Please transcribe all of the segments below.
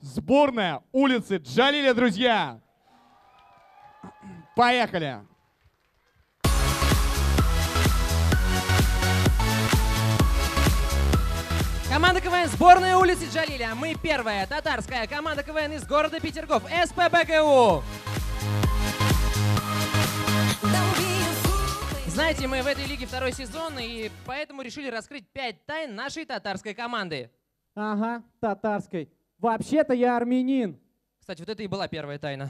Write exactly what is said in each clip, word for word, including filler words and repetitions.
Сборная улицы Джалиля, друзья! Поехали! Команда КВН сборная улицы Джалиля. Мы первая татарская команда КВН из города Петергоф. СПБГУ. Знаете, мы в этой лиге второй сезон, и поэтому решили раскрыть пять тайн нашей татарской команды. Ага, татарской. Вообще-то я армянин. Кстати, вот это и была первая тайна.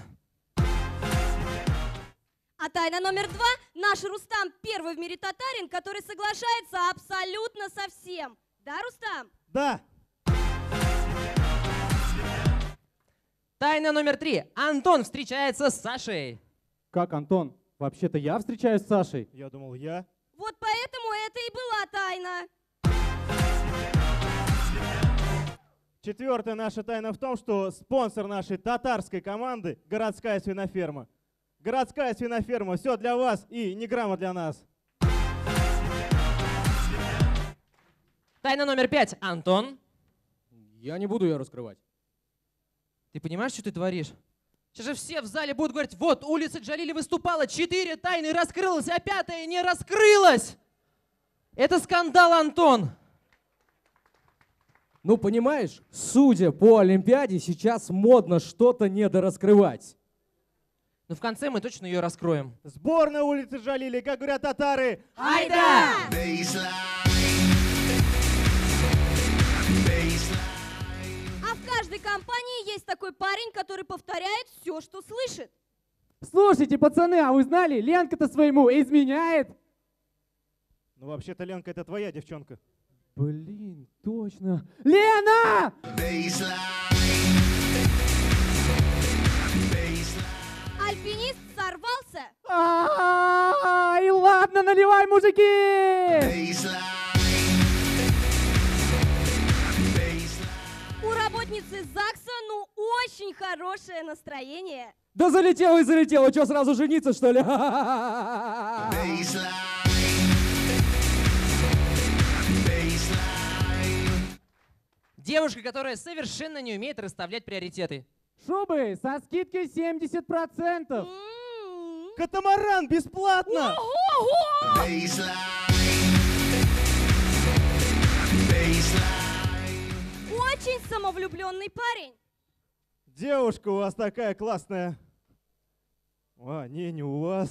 А тайна номер два. Наш Рустам первый в мире татарин, который соглашается абсолютно со всем. Да, Рустам? Да. Тайна номер три. Антон встречается с Сашей. Как, Антон? Вообще-то я встречаюсь с Сашей. Я думал, я. Вот поэтому это и была тайна. Четвертая наша тайна в том, что спонсор нашей татарской команды – городская свиноферма. Городская свиноферма, все для вас и ни грамма для нас. Тайна номер пять. Антон. Я не буду ее раскрывать. Ты понимаешь, что ты творишь? Сейчас же все в зале будут говорить, вот, улица Джалиля выступала, четыре тайны раскрылось, а пятая не раскрылась. Это скандал, Антон. Ну, понимаешь, судя по Олимпиаде, сейчас модно что-то недораскрывать. Но в конце мы точно ее раскроем. Сборная улицы Джалиля, как говорят татары. Айда! А в каждой компании есть такой парень, который повторяет все, что слышит. Слушайте, пацаны, а вы знали, Ленка-то своему изменяет? Ну, вообще-то, Ленка, это твоя девчонка. Блин, точно. Лена! Альпинист сорвался. Ай, ладно, наливай, мужики! У работницы ЗАГСа, ну, очень хорошее настроение. Да залетела и залетела, что, сразу жениться, что ли? Девушка, которая совершенно не умеет расставлять приоритеты. Шубы со скидкой семьдесят процентов. М-м-м. Катамаран бесплатно! Ого! Очень самовлюбленный парень. Девушка у вас такая классная. А, не, не у вас.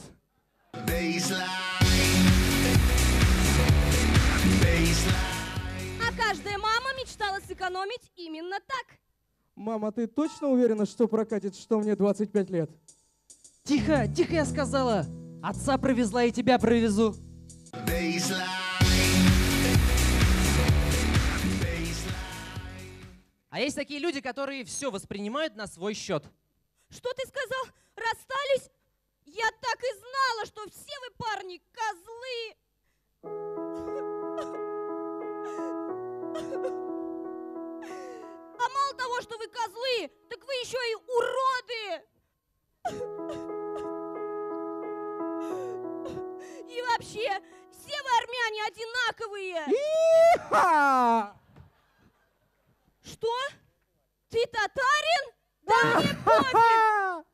А каждая мама мечтала сэкономить именно так. Мама, ты точно уверена, что прокатит, что мне двадцать пять лет? Тихо, тихо, я сказала. Отца провезла и тебя провезу. А есть такие люди, которые все воспринимают на свой счет. Что ты сказал? Расстались? Я так и знала, что все вы, парни, козлы. А мало того, что вы козлы, так вы еще и уроды. И вообще, все вы армяне одинаковые. И-ха! Что? Ты татарин? Да мне пофиг.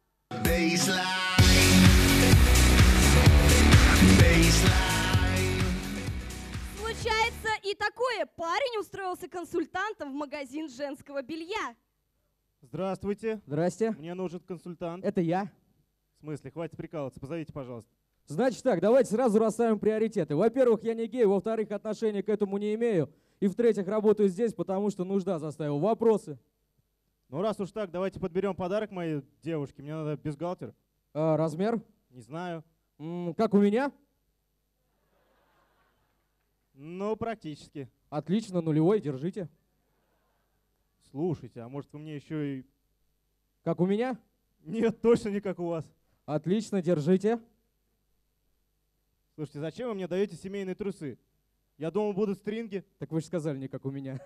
Случается и такое. Парень устроился консультантом в магазин женского белья. Здравствуйте. Здрасте, Мне нужен консультант. это я. В смысле, хватит прикалываться, позовите, пожалуйста. Значит так, давайте сразу расставим приоритеты. Во-первых, я не гей, во-вторых, отношения к этому не имею. И в-третьих, работаю здесь, потому что нужда заставила. Вопросы? Ну, раз уж так, давайте подберем подарок моей девушке. Мне надо бюстгальтер. А, размер? Не знаю. М, как у меня? Ну, практически. Отлично, нулевой, держите. Слушайте, а может вы мне еще и... Как у меня? Нет, точно не как у вас. Отлично, держите. Слушайте, зачем вы мне даете семейные трусы? Я думал, будут стринги. Так вы же сказали, не как у меня.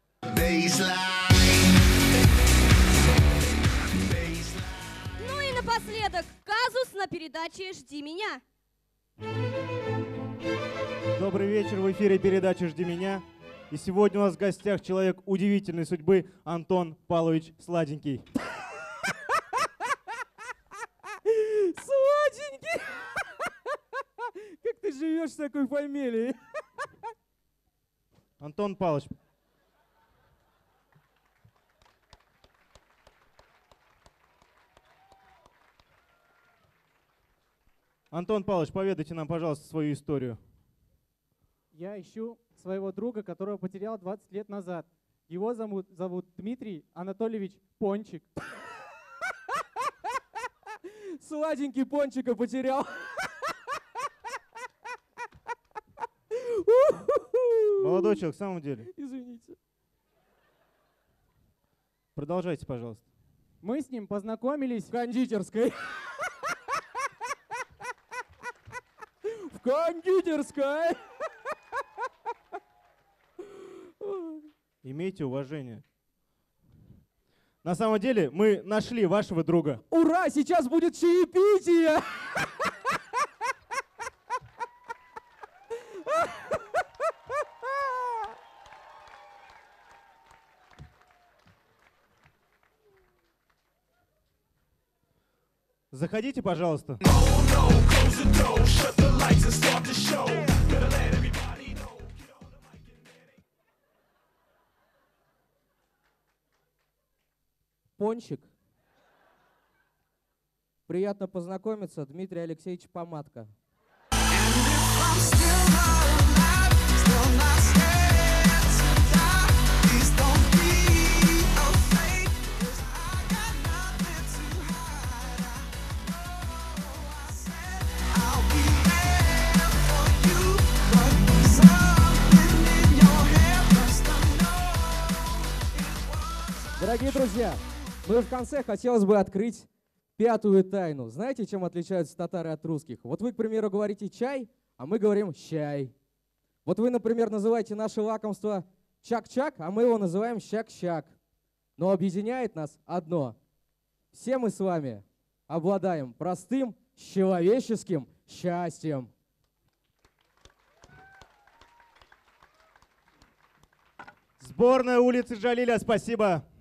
Ну и напоследок, казус на передаче «Жди меня». Добрый вечер, в эфире передача «Жди меня». И сегодня у нас в гостях человек удивительной судьбы Антон Павлович Сладенький. Сладенький! Как ты живешь с такой фамилией? Антон Павлович. Антон Павлович, поведайте нам, пожалуйста, свою историю. Я ищу своего друга, которого потерял двадцать лет назад. Его зовут, зовут Дмитрий Анатольевич Пончик. Сладенький Пончика потерял. Молодой человек, в самом деле. Извините. Продолжайте, пожалуйста. Мы с ним познакомились В кондитерской. В кондитерской. Имейте уважение. На самом деле, мы нашли вашего друга. Ура, сейчас будет чаепитие. Заходите, пожалуйста. Пончик. Приятно познакомиться, Дмитрий Алексеевич Помадка. Дорогие друзья, ну и в конце хотелось бы открыть пятую тайну. Знаете, чем отличаются татары от русских? Вот вы, к примеру, говорите «чай», а мы говорим «щай». Вот вы, например, называете наше лакомство «чак-чак», а мы его называем «щак-щак». Но объединяет нас одно. Все мы с вами обладаем простым человеческим счастьем. Сборная улицы Джалиля, спасибо.